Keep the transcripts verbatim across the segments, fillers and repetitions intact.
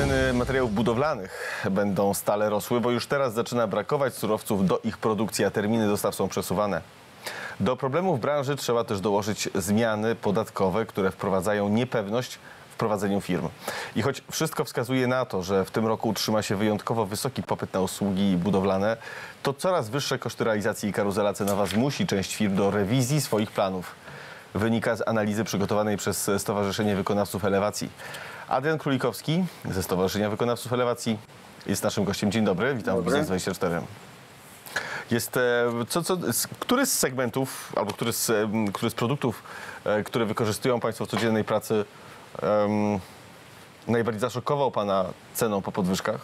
Ceny materiałów budowlanych będą stale rosły, bo już teraz zaczyna brakować surowców do ich produkcji, a terminy dostaw są przesuwane. Do problemów branży trzeba też dołożyć zmiany podatkowe, które wprowadzają niepewność w prowadzeniu firm. I choć wszystko wskazuje na to, że w tym roku utrzyma się wyjątkowo wysoki popyt na usługi budowlane, to coraz wyższe koszty realizacji i karuzela cenowa zmusi część firm do rewizji swoich planów. Wynika z analizy przygotowanej przez Stowarzyszenie Wykonawców Elewacji. Adrian Królikowski ze Stowarzyszenia Wykonawców Elewacji jest naszym gościem. Dzień dobry, witam w Biznes dwadzieścia cztery. Jest, co, co, który z segmentów albo który z, który z produktów, które wykorzystują Państwo w codziennej pracy, um, najbardziej zaszokował Pana ceną po podwyżkach?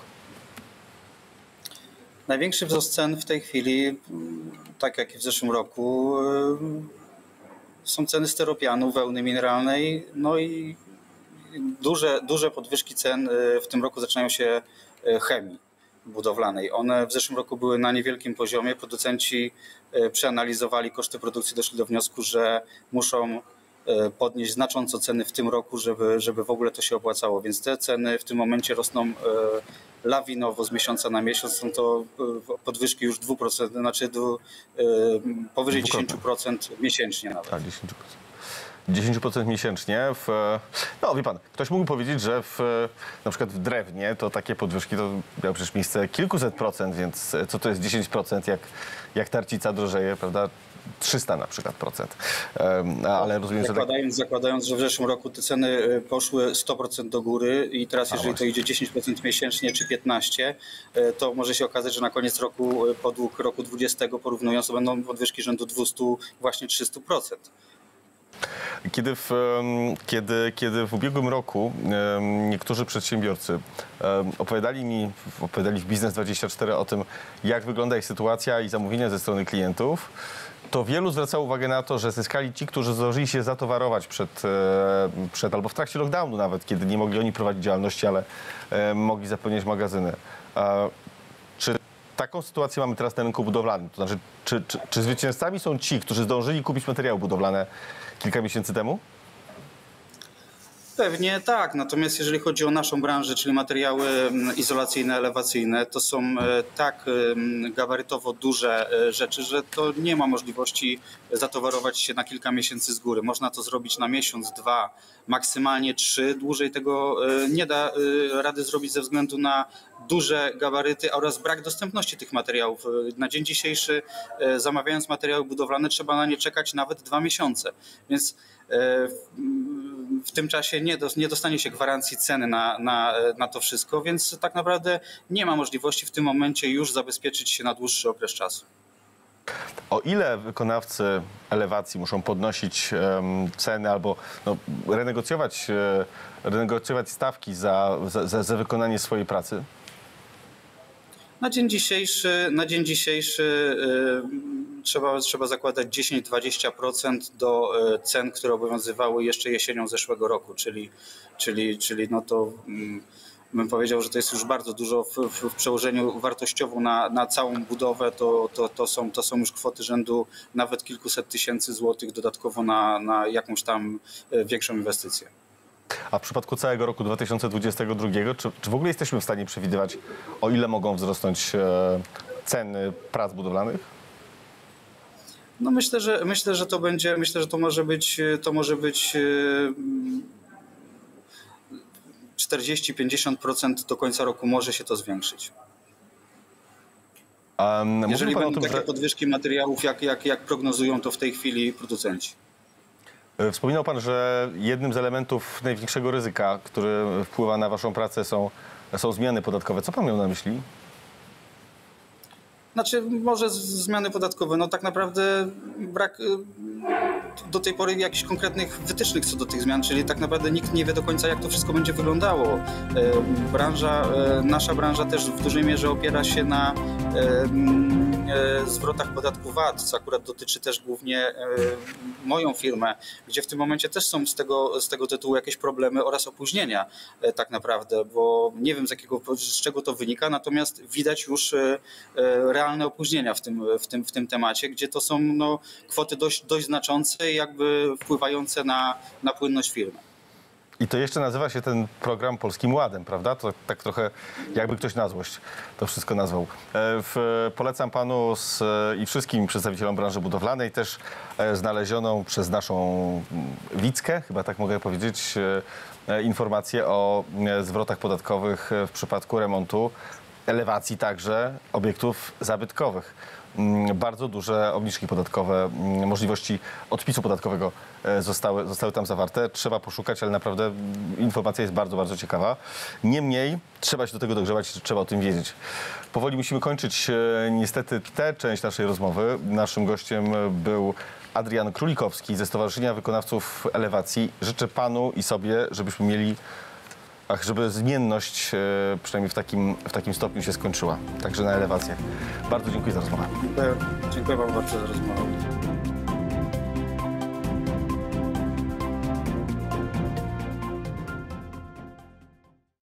Największy wzrost cen w tej chwili, tak jak i w zeszłym roku, są ceny styropianu, wełny mineralnej, no i duże, duże podwyżki cen w tym roku zaczynają się chemii budowlanej. One w zeszłym roku były na niewielkim poziomie. Producenci przeanalizowali koszty produkcji, doszli do wniosku, że muszą podnieść znacząco ceny w tym roku, żeby, żeby w ogóle to się opłacało. Więc te ceny w tym momencie rosną lawinowo z miesiąca na miesiąc. Są to podwyżki już dwa procent, znaczy do, powyżej dziesięć procent miesięcznie nawet. Tak, dziesięć procent. dziesięć procent miesięcznie. W, no wie pan, ktoś mógł powiedzieć, że w, na przykład w drewnie to takie podwyżki to miały przecież miejsce kilkuset procent, więc co to jest dziesięć procent, jak, jak tarcica drożeje, prawda? trzysta na przykład procent. Um, ale rozumiem, zakładając, że tak... zakładając, że w zeszłym roku te ceny poszły sto procent do góry i teraz jeżeli A, to idzie dziesięć procent miesięcznie czy piętnaście procent, to może się okazać, że na koniec roku, podług roku dwudziestego porównując, to będą podwyżki rzędu dwieście, właśnie trzysta procent. Kiedy w, kiedy, kiedy w ubiegłym roku niektórzy przedsiębiorcy opowiadali mi, opowiadali w Biznes dwadzieścia cztery o tym, jak wygląda ich sytuacja i zamówienia ze strony klientów, to wielu zwracało uwagę na to, że zyskali ci, którzy zdążyli się zatowarować przed, przed albo w trakcie lockdownu nawet, kiedy nie mogli oni prowadzić działalności, ale mogli zapełniać magazyny. Czy taką sytuację mamy teraz na rynku budowlanym? To znaczy, czy, czy, czy zwycięzcami są ci, którzy zdążyli kupić materiały budowlane kilka miesięcy temu? Pewnie tak, natomiast jeżeli chodzi o naszą branżę, czyli materiały izolacyjne, elewacyjne, to są tak gabarytowo duże rzeczy, że to nie ma możliwości zatowarować się na kilka miesięcy z góry. Można to zrobić na miesiąc, dwa, maksymalnie trzy. Dłużej tego nie da rady zrobić ze względu na duże gabaryty oraz brak dostępności tych materiałów. Na dzień dzisiejszy, zamawiając materiały budowlane, trzeba na nie czekać nawet dwa miesiące. Więc w tym czasie nie, do, nie dostanie się gwarancji ceny na, na, na to wszystko, więc tak naprawdę nie ma możliwości w tym momencie już zabezpieczyć się na dłuższy okres czasu. O ile wykonawcy elewacji muszą podnosić um, ceny albo no, renegocjować, e, renegocjować stawki za, za, za wykonanie swojej pracy? Na dzień dzisiejszy, na dzień dzisiejszy yy, trzeba, trzeba zakładać dziesięć do dwudziestu procent do cen, które obowiązywały jeszcze jesienią zeszłego roku, czyli, czyli, czyli no to yy, bym powiedział, że to jest już bardzo dużo w, w, w przełożeniu wartościowym na, na całą budowę, to, to, to, są, to są już kwoty rzędu nawet kilkuset tysięcy złotych dodatkowo na, na jakąś tam większą inwestycję. A w przypadku całego roku dwa tysiące dwudziestego drugiego, czy, czy w ogóle jesteśmy w stanie przewidywać, o ile mogą wzrosnąć e, ceny prac budowlanych? No myślę, że myślę, że to będzie, myślę, że to może być, to może być czterdzieści do pięćdziesięciu procent do końca roku może się to zwiększyć. Um, Jeżeli będą tym, takie że... podwyżki materiałów, jak, jak, jak prognozują to w tej chwili producenci. Wspominał pan, że jednym z elementów największego ryzyka, który wpływa na waszą pracę, są, są zmiany podatkowe. Co pan miał na myśli? Znaczy, może zmiany podatkowe. No tak naprawdę brak do tej pory jakichś konkretnych wytycznych co do tych zmian, czyli tak naprawdę nikt nie wie do końca, jak to wszystko będzie wyglądało. Branża, nasza branża też w dużej mierze opiera się na zwrotach podatku V A T, co akurat dotyczy też głównie moją firmę, gdzie w tym momencie też są z tego, z tego tytułu jakieś problemy oraz opóźnienia tak naprawdę, bo nie wiem z, jakiego, z czego to wynika, natomiast widać już realne opóźnienia w tym, w tym, w tym temacie, gdzie to są no, kwoty dość, dość znaczące i jakby wpływające na, na płynność firmy. I to jeszcze nazywa się ten program Polskim Ładem, prawda? To tak trochę jakby ktoś na złość to wszystko nazwał. E, w, polecam panu z, i wszystkim przedstawicielom branży budowlanej też e, znalezioną przez naszą mm, Wickę, chyba tak mogę powiedzieć, e, informację o e, zwrotach podatkowych w przypadku remontu, elewacji także obiektów zabytkowych. Mm, Bardzo duże obniżki podatkowe, mm, możliwości odpisu podatkowego e, zostały, zostały tam zawarte. Trzeba poszukać, ale naprawdę mm, informacja jest bardzo, bardzo ciekawa. Niemniej trzeba się do tego dogrzewać, trzeba o tym wiedzieć. Powoli musimy kończyć e, niestety tę część naszej rozmowy. Naszym gościem był Adrian Królikowski ze Stowarzyszenia Wykonawców Elewacji. Życzę panu i sobie, żebyśmy mieli Ach, żeby zmienność e, przynajmniej w takim, w takim stopniu się skończyła, także na elewację. Bardzo dziękuję za rozmowę. Dziękuję, dziękuję wam bardzo za rozmowę.